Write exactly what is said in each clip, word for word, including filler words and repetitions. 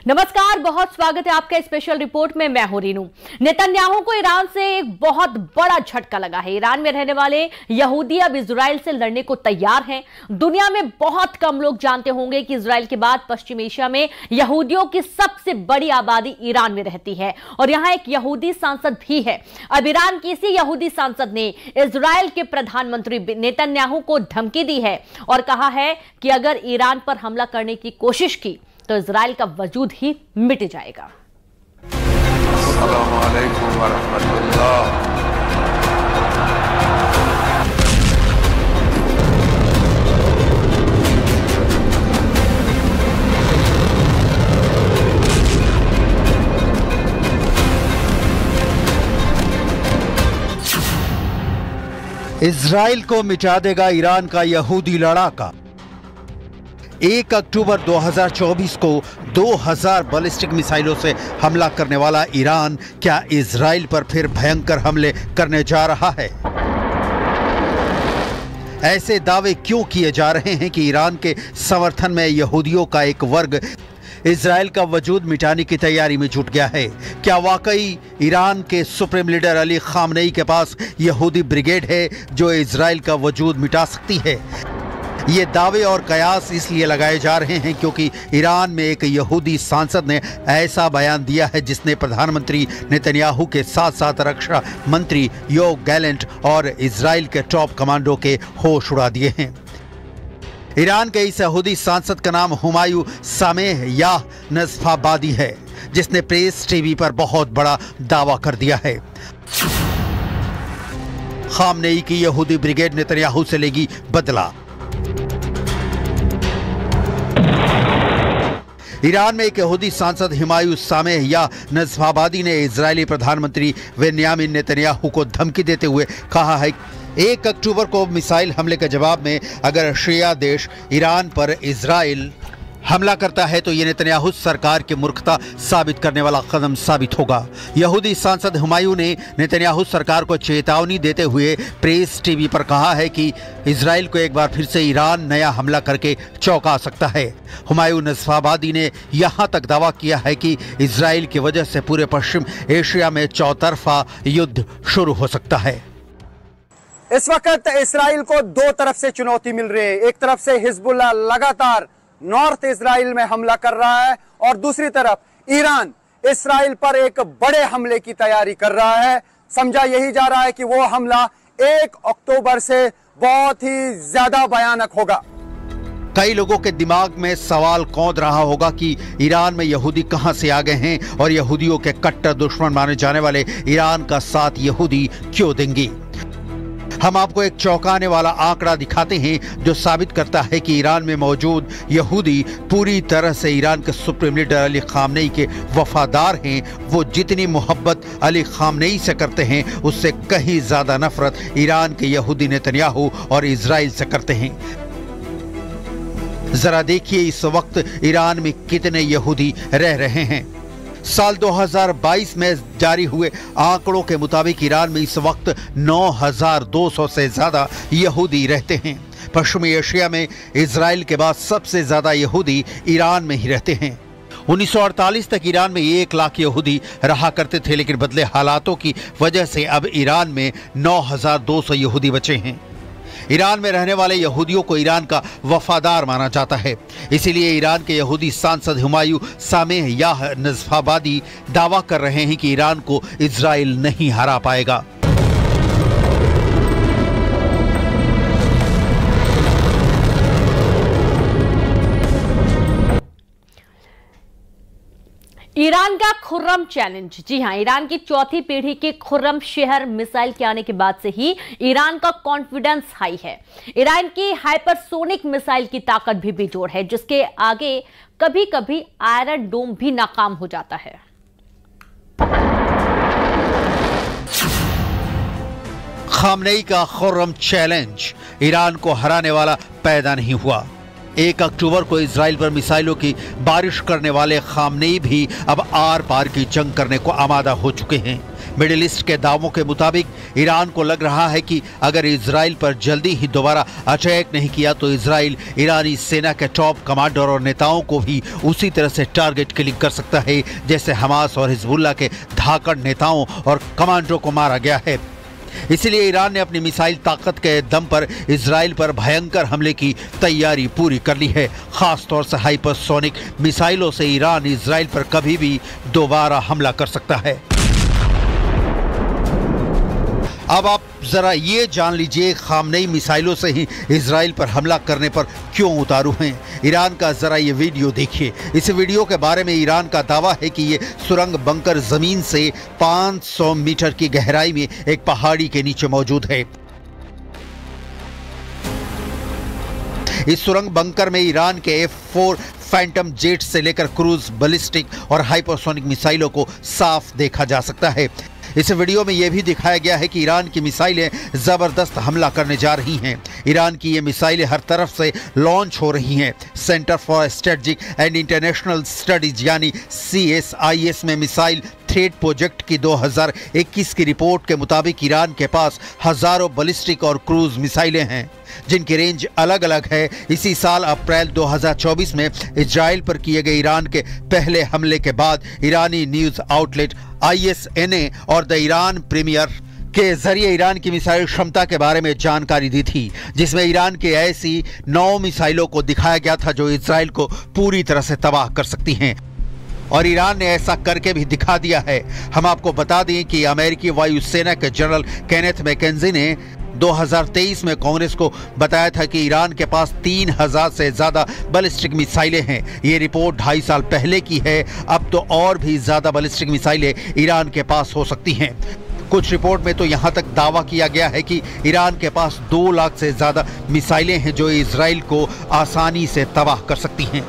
नमस्कार, बहुत स्वागत है आपका स्पेशल रिपोर्ट में। मैं हूं रीनू। नेतन्याहू को ईरान से एक बहुत बड़ा झटका लगा है। ईरान में रहने वाले यहूदी अब इजराइल से लड़ने को तैयार हैं। दुनिया में बहुत कम लोग जानते होंगे कि इजराइल के बाद पश्चिम एशिया में यहूदियों की सबसे बड़ी आबादी ईरान में रहती है और यहां एक यहूदी सांसद भी है। अब ईरान की इसी यहूदी सांसद ने इजराइल के प्रधानमंत्री नेतन्याहू को धमकी दी है और कहा है कि अगर ईरान पर हमला करने की कोशिश की तो इजराइल का वजूद ही मिट जाएगा। अस्सलामु अलैकुम वरहमतुल्लाह। इजराइल को मिटा देगा ईरान का यहूदी लड़ाका। एक अक्टूबर दो हज़ार चौबीस को दो हज़ार बैलिस्टिक मिसाइलों से हमला करने वाला ईरान क्या इजराइल पर फिर भयंकर हमले करने जा रहा है? ऐसे दावे क्यों किए जा रहे हैं कि ईरान के समर्थन में यहूदियों का एक वर्ग इजराइल का वजूद मिटाने की तैयारी में जुट गया है? क्या वाकई ईरान के सुप्रीम लीडर अली खामनेई के पास यहूदी ब्रिगेड है जो इजराइल का वजूद मिटा सकती है? ये दावे और कयास इसलिए लगाए जा रहे हैं क्योंकि ईरान में एक यहूदी सांसद ने ऐसा बयान दिया है जिसने प्रधानमंत्री नेतन्याहू के साथ साथ रक्षा मंत्री योव गैलेंट और इजराइल के टॉप कमांडो के होश उड़ा दिए हैं। ईरान के इस यहूदी सांसद का नाम हुमायूं सामेह याह नज़फ़ाबादी है, जिसने प्रेस टीवी पर बहुत बड़ा दावा कर दिया है। खामनेई की यहूदी ब्रिगेड नेतन्याहू से लेगी बदला। ईरान में एक यहूदी सांसद हुमायूं सामेह याह नज़फ़ाबादी ने इजरायली प्रधानमंत्री बेंयामिन नेतन्याहू को धमकी देते हुए कहा है एक अक्टूबर को मिसाइल हमले के जवाब में अगर शिया देश ईरान पर इजराइल हमला करता है तो ये नेतन्याहू सरकार की मूर्खता साबित करने वाला कदम साबित होगा। यहूदी सांसद हुमायूं ने नेतन्याहू सरकार को चेतावनी देते हुए प्रेस टीवी पर कहा है कि इजराइल को एक बार फिर से ईरान नया हमला करके चौंका सकता है। हुमायूं नज़फ़ाबादी ने यहाँ तक दावा किया है कि इजराइल की वजह से पूरे पश्चिम एशिया में चौतरफा युद्ध शुरू हो सकता है। इस वक्त इजराइल को दो तरफ से चुनौती मिल रही है। एक तरफ से हिजबुल्लाह लगातार नॉर्थ इजराइल में हमला कर रहा है और दूसरी तरफ ईरान इजराइल पर एक बड़े हमले की तैयारी कर रहा है। समझा यही जा रहा है कि वो हमला एक अक्टूबर से बहुत ही ज्यादा भयानक होगा। कई लोगों के दिमाग में सवाल कौंध रहा होगा कि ईरान में यहूदी कहां से आ गए हैं और यहूदियों के कट्टर दुश्मन माने जाने वाले ईरान का साथ यहूदी क्यों देंगे। हम आपको एक चौंकाने वाला आंकड़ा दिखाते हैं जो साबित करता है कि ईरान में मौजूद यहूदी पूरी तरह से ईरान के सुप्रीम लीडर अली खामनेई के वफादार हैं। वो जितनी मोहब्बत अली खामनेई से करते हैं उससे कहीं ज्यादा नफरत ईरान के यहूदी नेतन्याहू और इजराइल से करते हैं। जरा देखिए इस वक्त ईरान में कितने यहूदी रह रहे हैं। साल दो हज़ार बाईस में जारी हुए आंकड़ों के मुताबिक ईरान में इस वक्त नौ हज़ार दो सौ से ज्यादा यहूदी रहते हैं। पश्चिमी एशिया में इजराइल के बाद सबसे ज्यादा यहूदी ईरान में ही रहते हैं। उन्नीस सौ अड़तालीस तक ईरान में एक लाख यहूदी रहा करते थे, लेकिन बदले हालातों की वजह से अब ईरान में नौ हज़ार दो सौ यहूदी बचे हैं। ईरान में रहने वाले यहूदियों को ईरान का वफादार माना जाता है, इसीलिए ईरान के यहूदी सांसद हुमायूं सामेह याह नज़फ़ाबादी दावा कर रहे हैं कि ईरान को इजराइल नहीं हरा पाएगा। ईरान का खुर्रम चैलेंज। जी हां, ईरान की चौथी पीढ़ी के खुर्रम शहर मिसाइल के आने के बाद से ही ईरान का कॉन्फिडेंस हाई है। ईरान की हाइपरसोनिक मिसाइल की ताकत भी बेजोड़ है, जिसके आगे कभी कभी आयरन डोम भी नाकाम हो जाता है। खामनेई का खुर्रम चैलेंज ईरान को हराने वाला पैदा नहीं हुआ। एक अक्टूबर को इजराइल पर मिसाइलों की बारिश करने वाले खामनेई भी अब आर पार की जंग करने को आमादा हो चुके हैं। मिडिल ईस्ट के दावों के मुताबिक ईरान को लग रहा है कि अगर इजराइल पर जल्दी ही दोबारा अटैक नहीं किया तो इजराइल ईरानी सेना के टॉप कमांडर और नेताओं को भी उसी तरह से टारगेट किलिंग कर सकता है जैसे हमास और हिजबुल्लाह के धाकड़ नेताओं और कमांडरों को मारा गया है। इसलिए ईरान ने अपनी मिसाइल ताकत के दम पर इजराइल पर भयंकर हमले की तैयारी पूरी कर ली है। खास तौर से हाइपरसोनिक मिसाइलों से ईरान इजराइल पर कभी भी दोबारा हमला कर सकता है। अब आप जरा ये जान लीजिए खामनेई मिसाइलों से ही इजराइल पर हमला करने पर क्यों उतारू हैं। ईरान का जरा ये वीडियो देखिए। इस वीडियो के बारे में ईरान का दावा है कि ये सुरंग बंकर जमीन से पाँच सौ मीटर की गहराई में एक पहाड़ी के नीचे मौजूद है। इस सुरंग बंकर में ईरान के एफ फोर फैंटम जेट से लेकर क्रूज, बैलिस्टिक और हाइपरसोनिक मिसाइलों को साफ देखा जा सकता है। इस वीडियो में यह भी दिखाया गया है कि ईरान की मिसाइलें जबरदस्त हमला करने जा रही हैं। ईरान की ये मिसाइलें हर तरफ से लॉन्च हो रही हैं। Center for Strategic and International Studies यानी सी एस आई एस में मिसाइल थ्रेड प्रोजेक्ट की दो हज़ार इक्कीस की रिपोर्ट के मुताबिक ईरान के पास हजारों बैलिस्टिक और क्रूज मिसाइलें हैं जिनकी रेंज अलग अलग है। इसी साल अप्रैल दो हज़ार चौबीस में इजराइल पर किए गए ईरान के पहले हमले के बाद ईरानी news outlet I S N A और द ईरान प्रीमियर के जरिए ईरान की मिसाइल क्षमता के बारे में जानकारी दी थी, जिसमें ईरान के ऐसी नौ मिसाइलों को दिखाया गया था जो इजराइल को पूरी तरह से तबाह कर सकती हैं। और ईरान ने ऐसा करके भी दिखा दिया है। हम आपको बता दें कि अमेरिकी वायुसेना के जनरल केनेथ मैकेंजी ने दो हज़ार तेईस में कांग्रेस को बताया था कि ईरान के पास तीन हज़ार से ज्यादा बैलिस्टिक मिसाइलें हैं। ये रिपोर्ट ढाई साल पहले की है। अब तो और भी ज्यादा बैलिस्टिक मिसाइलें ईरान के पास हो सकती हैं। कुछ रिपोर्ट में तो यहां तक दावा किया गया है कि ईरान के पास दो लाख से ज्यादा मिसाइलें हैं जो इजराइल को आसानी से तबाह कर सकती हैं।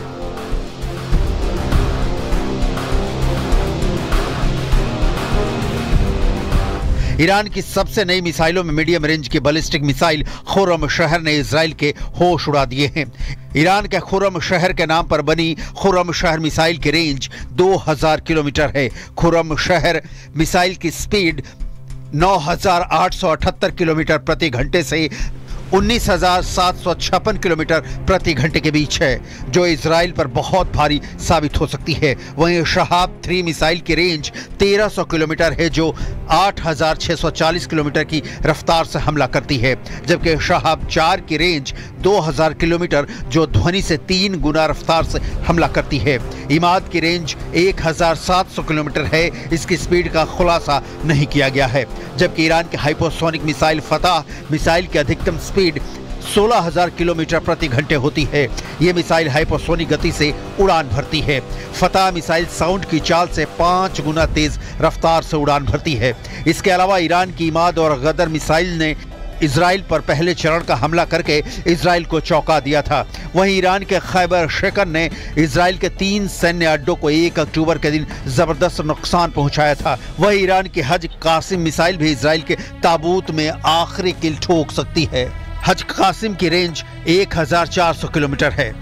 ईरान की सबसे नई मिसाइलों में मीडियम रेंज की बैलिस्टिक मिसाइल खुर्रम शहर ने इजराइल के होश उड़ा दिए हैं। ईरान के खुर्रम शहर के नाम पर बनी खुर्रम शहर मिसाइल की रेंज दो हज़ार किलोमीटर है। खुर्रम शहर मिसाइल की स्पीड नौ हज़ार आठ सौ अठहत्तर किलोमीटर प्रति घंटे से उन्नीस हज़ार सात सौ छप्पन किलोमीटर प्रति घंटे के बीच है, जो इजराइल पर बहुत भारी साबित हो सकती है। वहीं शहाब थ्री मिसाइल की रेंज तेरह सौ किलोमीटर है, जो आठ हज़ार छह सौ चालीस किलोमीटर की रफ्तार से हमला करती है, जबकि शहाब चार की रेंज दो हज़ार किलोमीटर जो ध्वनि से तीन गुना रफ्तार से हमला करती है। इमाद की रेंज एक हज़ार सात सौ किलोमीटर है। इसकी स्पीड का खुलासा नहीं किया गया है। जबकि ईरान के हाइपरसोनिक मिसाइल फतह मिसाइल की अधिकतम स्पीड सोलह हज़ार किलोमीटर प्रति घंटे होती है। ये मिसाइल हाइपरसोनिक गति से उड़ान भरती है। फतह मिसाइल साउंड की चाल से पांच गुना तेज रफ्तार से उड़ान भरती है। इसके अलावा ईरान की इमाद और गदर मिसाइल ने इजराइल पर पहले चरण का हमला करके इजराइल को चौंका दिया था। वहीं ईरान के खैबर शेकर ने इजराइल के तीन सैन्य अड्डों को एक अक्टूबर के दिन जबरदस्त नुकसान पहुंचाया था। वहीं ईरान की हज कासिम मिसाइल भी इजराइल के ताबूत में आखिरी किल ठोक सकती है। हज कासिम की रेंज एक हज़ार चार सौ किलोमीटर है।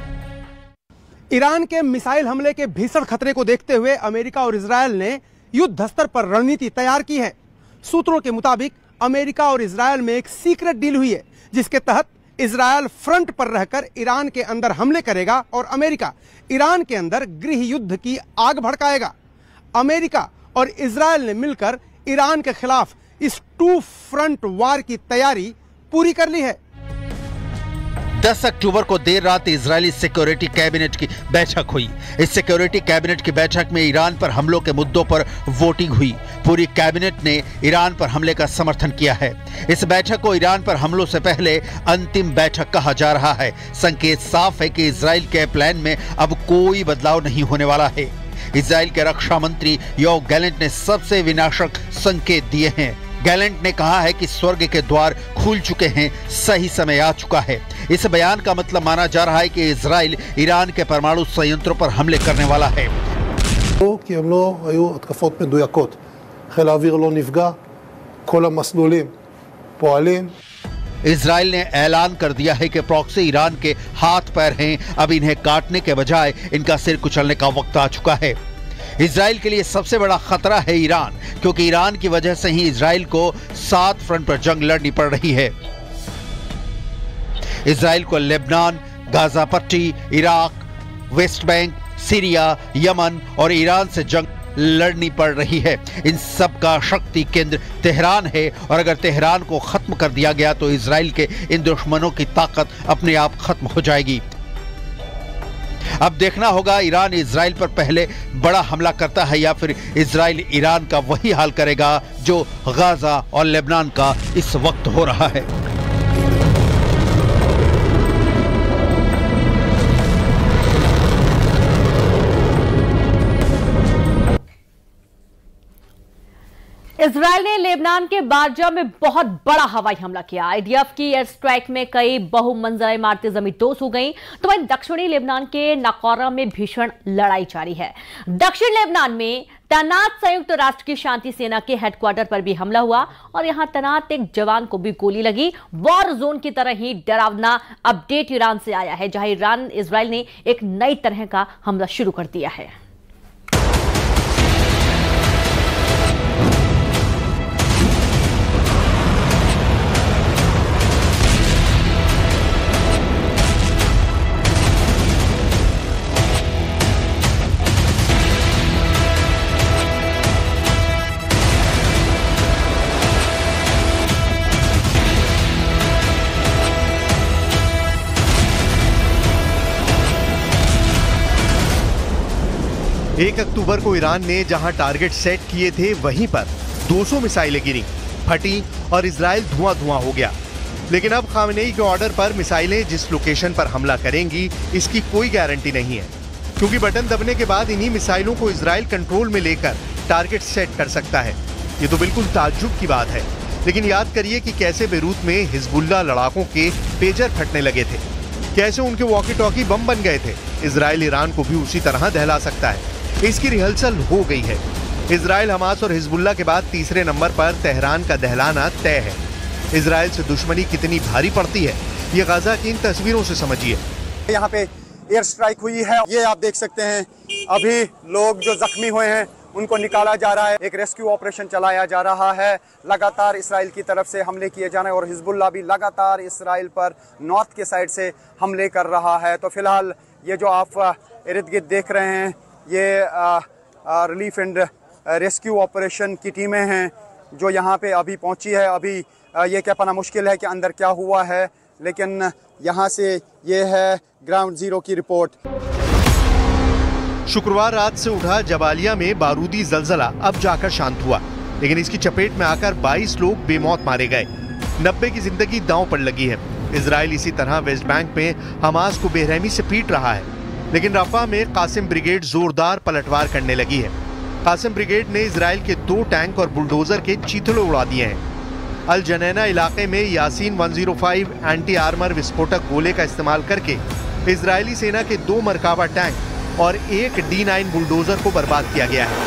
ईरान के मिसाइल हमले के भीषण खतरे को देखते हुए अमेरिका और इजरायल ने युद्ध स्तर पर रणनीति तैयार की है। सूत्रों के मुताबिक अमेरिका और इजरायल में एक सीक्रेट डील हुई है, जिसके तहत इजरायल फ्रंट पर रहकर ईरान के अंदर हमले करेगा और अमेरिका ईरान के अंदर गृह युद्ध की आग भड़काएगा। अमेरिका और इजरायल ने मिलकर ईरान के खिलाफ इस टू फ्रंट वार की तैयारी पूरी कर ली है। दस अक्टूबर को देर रात इजरायली सिक्योरिटी कैबिनेट की बैठक हुई। इस सिक्योरिटी कैबिनेट की बैठक में ईरान पर हमलों के मुद्दों पर वोटिंग हुई। पूरी कैबिनेट ने ईरान पर हमले का समर्थन किया है। इस बैठक को ईरान पर हमलों से पहले अंतिम बैठक कहा जा रहा है। संकेत साफ है कि इजराइल के प्लान में अब कोई बदलाव नहीं होने वाला है। इजराइल के रक्षा मंत्री योव गैलेंट ने सबसे विनाशक संकेत दिए हैं। गैलेंट ने कहा है कि स्वर्ग के द्वार खुल चुके हैं, सही समय आ चुका है। इस बयान का मतलब माना जा रहा है कि इजराइल ईरान के परमाणु संयंत्रों पर हमले करने वाला है। כי הם לא היו התקפות מדויקות. חיל האוויר לא נפגע, כל המסלולים פועלים. इजराइल ने ऐलान कर दिया है कि प्रॉक्सी ईरान के हाथ पैर हैं। अब इन्हें काटने के बजाय इनका सिर कुचलने का वक्त आ चुका है। इजराइल के लिए सबसे बड़ा खतरा है ईरान, क्योंकि ईरान की वजह से ही इजराइल को सात फ्रंट पर जंग लड़नी पड़ रही है। इजराइल को लेबनान, गाजा पट्टी, Iraq, West Bank, Syria, Yemen और ईरान से जंग लड़नी पड़ रही है। इन सब का शक्ति केंद्र तेहरान है, और अगर तेहरान को खत्म कर दिया गया तो इजराइल के इन दुश्मनों की ताकत अपने आप खत्म हो जाएगी। अब देखना होगा ईरान इजराइल पर पहले बड़ा हमला करता है या फिर इजराइल ईरान का वही हाल करेगा जो गाजा और लेबनान का इस वक्त हो रहा है। इजराइल ने लेबनान के बारजा में बहुत बड़ा हवाई हमला किया। आईडीएफ की एयर स्ट्राइक में कई बहुमंजिला इमारतें जमींदोज हो गईं। तो वहीं दक्षिणी लेबनान के नाकोरा में भीषण लड़ाई जारी है। दक्षिण लेबनान में तैनात संयुक्त राष्ट्र की शांति सेना के हेडक्वार्टर पर भी हमला हुआ और यहां तैनात एक जवान को भी गोली लगी। वॉर जोन की तरह ही डरावना अपडेट ईरान से आया है, जहां ईरान इजराइल ने एक नई तरह का हमला शुरू कर दिया है। एक अक्टूबर को ईरान ने जहां टारगेट सेट किए थे वहीं पर दो सौ मिसाइलें गिरी, फटी और इजराइल धुआं धुआं हो गया। लेकिन अब खामेनेई के ऑर्डर पर मिसाइलें जिस लोकेशन पर हमला करेंगी इसकी कोई गारंटी नहीं है, क्योंकि बटन दबने के बाद इन्हीं मिसाइलों को इजराइल कंट्रोल में लेकर टारगेट सेट कर सकता है। ये तो बिल्कुल ताज्जुब की बात है। लेकिन याद करिए कि कैसे बेरूत में हिजबुल्लाह लड़ाकों के पेजर फटने लगे थे, कैसे उनके वॉकी टॉकी बम बन गए थे। इजराइल ईरान को भी उसी तरह दहला सकता है। इसकी रिहर्सल हो गई है। इजराइल, हमास और हिजबुल्लाह के बाद तीसरे नंबर पर तेहरान का दहलाना तय है। इजराइल से दुश्मनी कितनी भारी पड़ती है ये गाजा की इन तस्वीरों से समझिए। यहाँ पे एयर स्ट्राइक हुई है, ये आप देख सकते हैं। अभी लोग जो जख्मी हुए हैं उनको निकाला जा रहा है। एक रेस्क्यू ऑपरेशन चलाया जा रहा है। लगातार इसराइल की तरफ से हमले किए जा रहे हैं और हिजबुल्लाह भी लगातार इसराइल पर नॉर्थ के साइड से हमले कर रहा है। तो फिलहाल ये जो आप इर्द गिर्द देख रहे हैं ये आ, आ, रिलीफ एंड रेस्क्यू ऑपरेशन की टीमें हैं जो यहाँ पे अभी पहुँची है। अभी आ, ये क्या पता मुश्किल है कि अंदर क्या हुआ है, लेकिन यहाँ से ये है ग्राउंड जीरो की रिपोर्ट। शुक्रवार रात से उठा जबालिया में बारूदी जलजला अब जाकर शांत हुआ, लेकिन इसकी चपेट में आकर बाईस लोग बेमौत मारे गए। नब्बे की जिंदगी दांव पर लगी है। इजराइल इसी तरह वेस्ट बैंक में हमास को बेरहमी से पीट रहा है, लेकिन रफा में कासिम ब्रिगेड जोरदार पलटवार करने लगी है। कासिम ब्रिगेड ने इजराइल के दो टैंक और बुलडोजर के चीथड़े उड़ा दिए हैं। अल जनैना इलाके में यासीन एक सौ पाँच एंटी आर्मर विस्फोटक गोले का इस्तेमाल करके इजरायली सेना के दो मरकाबा टैंक और एक डी नाइन बुलडोजर को बर्बाद किया गया है।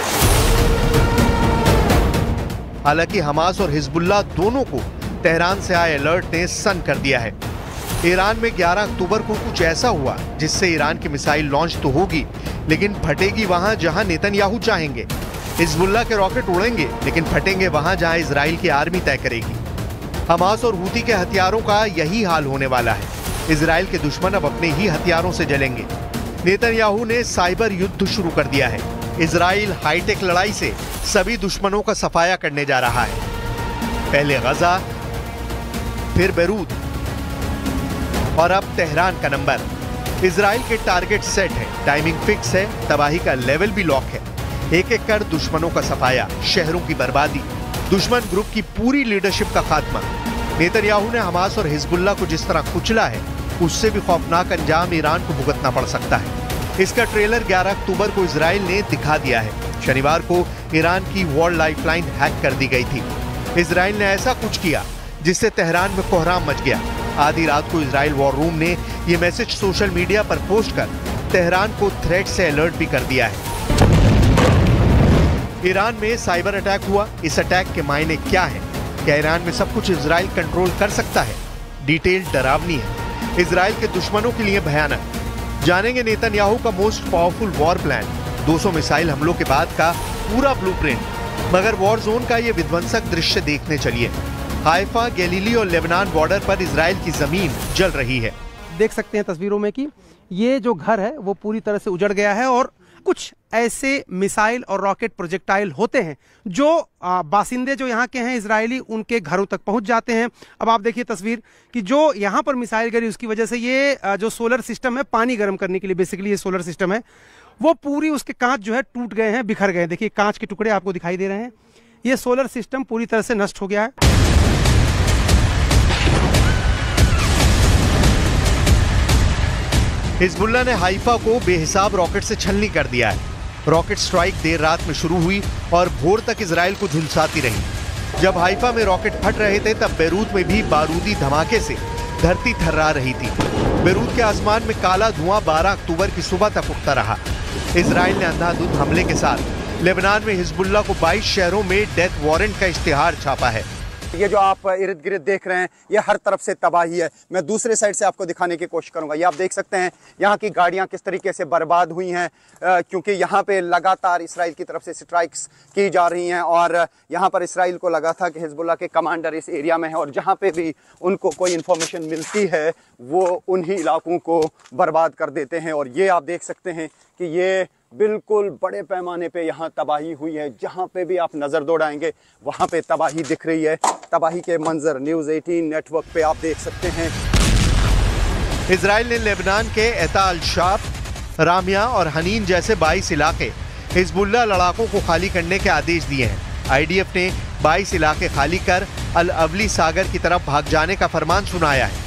हालांकि हमास और हिजबुल्लाह दोनों को तेहरान से आए अलर्ट ने सन्न कर दिया है। ईरान में ग्यारह अक्टूबर को कुछ ऐसा हुआ जिससे ईरान की मिसाइल लॉन्च तो होगी, लेकिन फटेगी वहां जहां नेतन्याहू चाहेंगे। हिजबुल्लाह के रॉकेट उड़ेंगे, लेकिन फटेंगे वहां जहां इजराइल की आर्मी तय करेगी। हमास और हूती के हथियारों का यही हाल होने वाला है। इजराइल के दुश्मन अब अपने ही हथियारों से जलेंगे। नेतन्याहू ने साइबर युद्ध शुरू कर दिया है। इजराइल हाईटेक लड़ाई से सभी दुश्मनों का सफाया करने जा रहा है। पहले गजा, फिर बेरूत और अब तेहरान का नंबर। इजराइल के टारगेट सेट है, टाइमिंग फिक्स है, तबाही का लेवल भी लॉक है। एक एक कर दुश्मनों का सफाया, शहरों की बर्बादी, दुश्मन ग्रुप की पूरी लीडरशिप का खात्मा। नेतन्याहू ने हमास और हिजबुल्लाह को जिस तरह कुचला है, उससे भी खौफनाक अंजाम ईरान को भुगतना पड़ सकता है। इसका ट्रेलर ग्यारह अक्टूबर को इजराइल ने दिखा दिया है। शनिवार को ईरान की वॉर लाइफलाइन हैक कर दी गई थी। इजराइल ने ऐसा कुछ किया जिससे तेहरान में कोहराम मच गया। आधी रात को इजराइल वॉर रूम ने यह मैसेज सोशल मीडिया पर पोस्ट कर तेहरान को थ्रेट से अलर्ट भी कर दिया है। ईरान में साइबर अटैक हुआ। इस अटैक के मायने क्या है? क्या ईरान में सब कुछ इजराइल कंट्रोल कर सकता है? डिटेल डरावनी है, इजराइल के दुश्मनों के लिए भयानक। जानेंगे नेतन्याहू का मोस्ट पावरफुल वॉर प्लान, दो सौ मिसाइल हमलों के बाद का पूरा ब्लूप्रिंट। मगर वॉर जोन का ये विध्वंसक दृश्य देखने चलिए। हाइफा, गैलीली और लेबनान बॉर्डर पर इजराइल की जमीन जल रही है। देख सकते हैं तस्वीरों में कि ये जो घर है वो पूरी तरह से उजड़ गया है और कुछ ऐसे मिसाइल और रॉकेट प्रोजेक्टाइल होते हैं जो बासिंदे जो यहाँ के हैं इजरायली, उनके घरों तक पहुंच जाते हैं। अब आप देखिए तस्वीर कि जो यहाँ पर मिसाइल गिरी उसकी वजह से ये जो सोलर सिस्टम है, पानी गर्म करने के लिए बेसिकली ये सोलर सिस्टम है, वो पूरी उसके कांच जो है टूट गए हैं, बिखर गए हैं। देखिए कांच के टुकड़े आपको दिखाई दे रहे हैं। ये सोलर सिस्टम पूरी तरह से नष्ट हो गया है। हिजबुल्लाह ने हाइफा को बेहिसाब रॉकेट से छलनी कर दिया है। रॉकेट स्ट्राइक देर रात में शुरू हुई और भोर तक इजराइल को झुलसाती रही। जब हाइफा में रॉकेट फट रहे थे तब बेरूत में भी बारूदी धमाके से धरती थर्रा रही थी। बेरूत के आसमान में काला धुआं बारह अक्टूबर की सुबह तक उठता रहा। इजराइल ने अंधाधुंध हमले के साथ लेबनान में हिजबुल्लाह को बाईस शहरों में डेथ वारंट का इश्तिहार छापा है। ये जो आप इर्द गिर्द देख रहे हैं ये हर तरफ से तबाही है। मैं दूसरे साइड से आपको दिखाने की कोशिश करूंगा। ये आप देख सकते हैं यहाँ की गाड़ियाँ किस तरीके से बर्बाद हुई हैं, क्योंकि यहाँ पे लगातार इसराइल की तरफ से स्ट्राइक्स की जा रही हैं और यहाँ पर इसराइल को लगा था कि हिजबुल्लाह के कमांडर इस एरिया में है और जहाँ पे भी उनको कोई इन्फॉर्मेशन मिलती है वो उन्हीं इलाकों को बर्बाद कर देते हैं। और ये आप देख सकते हैं कि ये बिल्कुल बड़े पैमाने पे यहाँ तबाही हुई है। जहाँ पे भी आप नज़र दौड़ाएंगे वहाँ पे तबाही दिख रही है। तबाही के मंजर न्यूज़ अठारह नेटवर्क पे आप देख सकते हैं। इजराइल ने लेबनान के एता अल शाब, रामिया और हनीन जैसे बाईस इलाके हिजबुल्लाह लड़ाकों को खाली करने के आदेश दिए हैं। आईडीएफ ने बाईस इलाके खाली कर अल अवली सागर की तरफ भाग जाने का फरमान सुनाया है।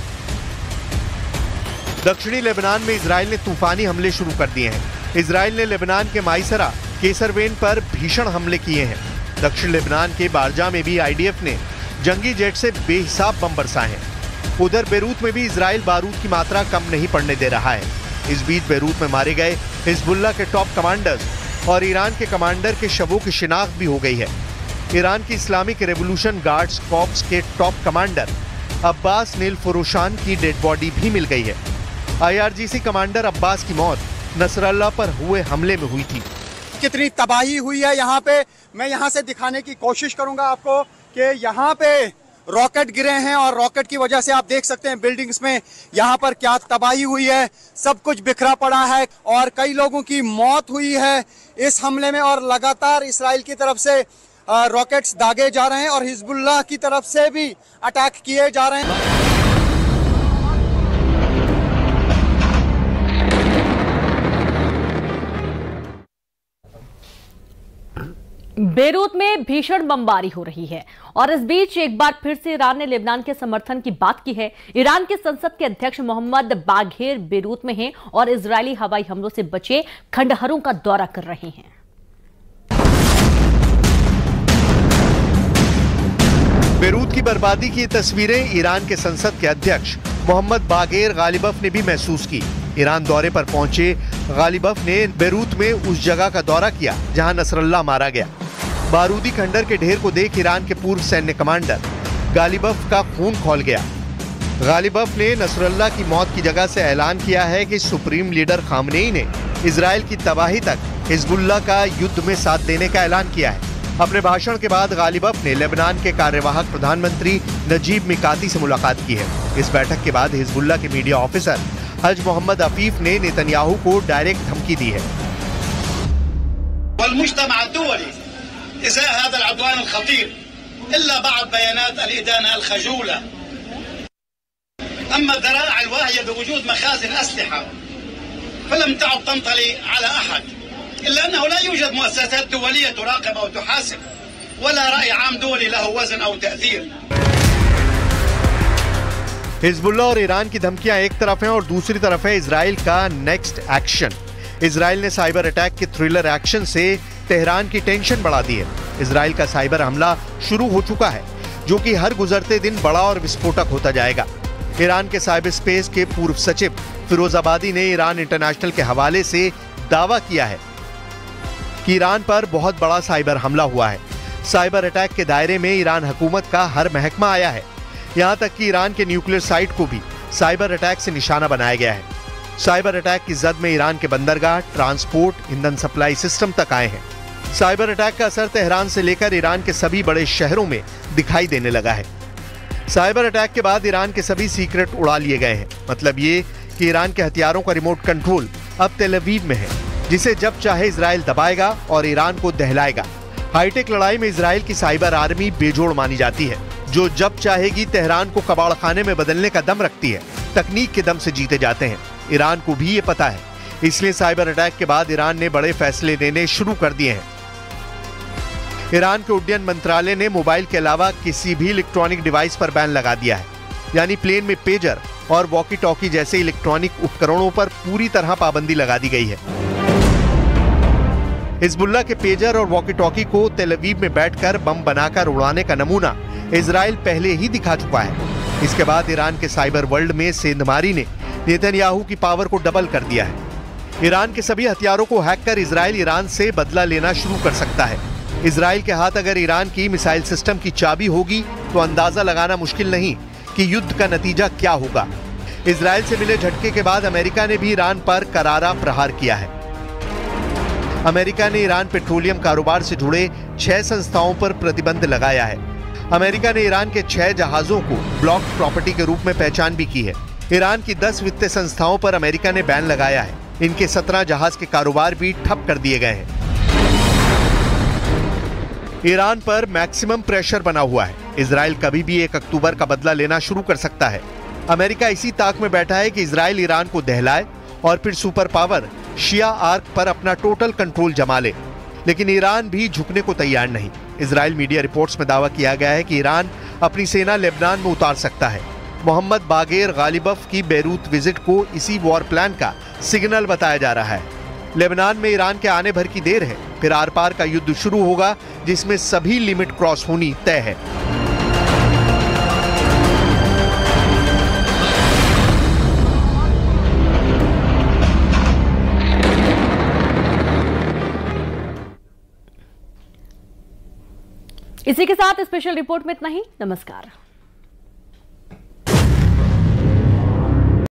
दक्षिणी लेबनान में इजराइल ने तूफानी हमले शुरू कर दिए हैं। इजराइल ने लेबनान के माइसरा, केसरवेन पर भीषण हमले किए हैं। दक्षिण लेबनान के बारजा में भी आईडीएफ ने जंगी जेट से बेहिसाब बम बरसाए हैं। उधर बेरूत में भी इजराइल बारूद की मात्रा कम नहीं पड़ने दे रहा है। इस बीच बेरूत में मारे गए हिजबुल्लाह के टॉप कमांडर्स और ईरान के कमांडर के शवों की शिनाख्त भी हो गई है। ईरान की इस्लामिक रेवोल्यूशन गार्ड्स कॉर्प्स के top commander Abbas Nilforoushan की डेड बॉडी भी मिल गई है। आईआरजीसी कमांडर अब्बास की मौत नसरल्लाह पर हुए हमले में हुई थी। कितनी तबाही हुई है यहाँ पे, मैं यहाँ से दिखाने की कोशिश करूंगा आपको कि यहाँ पे रॉकेट गिरे हैं और रॉकेट की वजह से आप देख सकते हैं बिल्डिंग्स में यहाँ पर क्या तबाही हुई है। सब कुछ बिखरा पड़ा है और कई लोगों की मौत हुई है इस हमले में। और लगातार इसराइल की तरफ से रॉकेट्स दागे जा रहे हैं और हिजबुल्लाह की तरफ से भी अटैक किए जा रहे हैं। बेरूत में भीषण बमबारी हो रही है और इस बीच एक बार फिर से ईरान ने लेबनान के समर्थन की बात की है। ईरान के संसद के अध्यक्ष मोहम्मद बाघेर बेरूत में हैं और इजरायली हवाई हमलों से बचे खंडहरों का दौरा कर रहे हैं। बेरूत की बर्बादी की तस्वीरें ईरान के संसद के अध्यक्ष मोहम्मद बाघेर गालिबफ ने भी महसूस की। ईरान दौरे पर पहुंचे गालिबफ ने बेरूत में उस जगह का दौरा किया जहां नसरल्लाह मारा गया। बारूदी खंडर के ढेर को देख ईरान के पूर्व सैन्य कमांडर गालिबफ का खून खौल गया। गालिबफ ने नसरल्लाह की मौत की जगह से ऐलान किया है कि सुप्रीम लीडर खामनेई ने इजराइल की तबाही तक हिजबुल्लाह का युद्ध में साथ देने का ऐलान किया है। अपने भाषण के बाद गालिबफ ने लेबनान के कार्यवाहक प्रधानमंत्री नजीब मिकाती से मुलाकात की है। इस बैठक के बाद हिजबुल्लाह के media officer Hajj Mohammad Afif ने नेतन्याहू को डायरेक्ट धमकी दी है। हिजबुल्लाह और ईरान की धमकियां एक तरफ हैं और दूसरी तरफ है इजराइल का नेक्स्ट एक्शन। इजराइल ने साइबर अटैक के थ्रिलर एक्शन से तेहरान की टेंशन बढ़ा दी है। इजराइल का साइबर हमला शुरू हो चुका है जो कि हर गुजरते दिन बड़ा और विस्फोटक होता जाएगा। ईरान के साइबर स्पेस के पूर्व सचिव फिरोजाबादी ने ईरान इंटरनेशनल के हवाले से दावा किया है कि ईरान पर बहुत बड़ा साइबर हमला हुआ है। साइबर अटैक के दायरे में ईरान हुकूमत का हर महकमा आया है। यहाँ तक कि ईरान के न्यूक्लियर साइट को भी साइबर अटैक से निशाना बनाया गया है। साइबर अटैक की जद में ईरान के बंदरगाह, ट्रांसपोर्ट, ईंधन सप्लाई सिस्टम तक आए हैं। साइबर अटैक का असर तेहरान से लेकर ईरान के सभी बड़े शहरों में दिखाई देने लगा है। साइबर अटैक के बाद ईरान के सभी सीक्रेट उड़ा लिए गए हैं। मतलब ये कि ईरान के हथियारों का रिमोट कंट्रोल अब तेल अवीव में है, जिसे जब चाहे इजराइल दबाएगा और ईरान को दहलाएगा। हाईटेक लड़ाई में इजराइल की साइबर आर्मी बेजोड़ मानी जाती है, जो जब चाहेगी तेहरान को कबाड़ खाने में बदलने का दम रखती है। तकनीक के दम से जीते जाते हैं। ईरान को भी ये पता है, इसलिए साइबर अटैक के बाद ईरान ने बड़े फैसले लेने शुरू कर दिए हैं। ईरान के उड्डयन मंत्रालय ने मोबाइल के अलावा किसी भी इलेक्ट्रॉनिक डिवाइस पर बैन लगा दिया है, यानी प्लेन में पेजर और वॉकी टॉकी जैसे इलेक्ट्रॉनिक उपकरणों पर पूरी तरह पाबंदी लगा दी गई है। हिजबुल्लाह के पेजर और वॉकी टॉकी को तेल अवीव में बैठकर बम बनाकर उड़ाने का नमूना इजराइल पहले ही दिखा चुका है। इसके बाद ईरान के साइबर वर्ल्ड में सेंधमारी ने नेतन्याहू की पावर को डबल कर दिया है। ईरान के सभी हथियारों को हैक कर इजराइल ईरान से बदला लेना शुरू कर सकता है। इजराइल के हाथ अगर ईरान की मिसाइल सिस्टम की चाबी होगी तो अंदाजा लगाना मुश्किल नहीं कि युद्ध का नतीजा क्या होगा। इजराइल से मिले झटके के बाद अमेरिका ने भी ईरान पर करारा प्रहार किया है। अमेरिका ने ईरान पेट्रोलियम कारोबार से जुड़े छह संस्थाओं पर प्रतिबंध लगाया है। अमेरिका ने ईरान के छह जहाजों को ब्लॉक प्रॉपर्टी के रूप में पहचान भी की है। ईरान की दस वित्तीय संस्थाओं पर अमेरिका ने बैन लगाया है। इनके सत्रह जहाज के कारोबार भी ठप कर दिए गए हैं। ईरान पर मैक्सिमम प्रेशर बना हुआ है। इजराइल कभी भी एक अक्टूबर का बदला लेना शुरू कर सकता है। अमेरिका इसी ताक में बैठा है कि इजराइल ईरान को दहलाए और फिर सुपर पावर शिया आर्क पर अपना टोटल कंट्रोल जमा ले। लेकिन ईरान भी झुकने को तैयार नहीं। इजराइल मीडिया रिपोर्ट्स में दावा किया गया है कि ईरान अपनी सेना लेबनान में उतार सकता है। मोहम्मद बागेर गालिबफ की बेरूत विजिट को इसी वॉर प्लान का सिग्नल बताया जा रहा है। लेबनान में ईरान के आने भर की देर है, फिर आर पार का युद्ध शुरू होगा, जिसमें सभी लिमिट क्रॉस होनी तय है। इसी के साथ स्पेशल रिपोर्ट में इतना ही। नमस्कार।